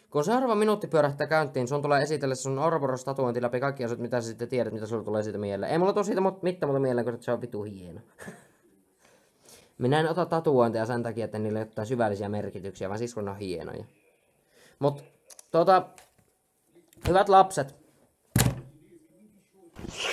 Kun seuraava minuutti pyörähtää käyntiin, sun tulee esitellä sun Ouroboros-tatuointi läpi kaikki asiat, mitä sä sitten tiedät, mitä sulla tulee siitä mieleen. Ei mulla tule siitä mitään muuta mieleen, kun se on vitu hieno. Minä en ota tatuointeja sen takia, että niillä ei ole syvällisiä merkityksiä, vaan siis kun ne on hienoja. Mut, hyvät lapset.